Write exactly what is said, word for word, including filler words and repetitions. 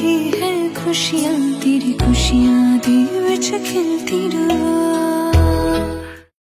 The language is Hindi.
रही है खुशियाँ, तेरी खुशियाँ दी विच खिलती रहा।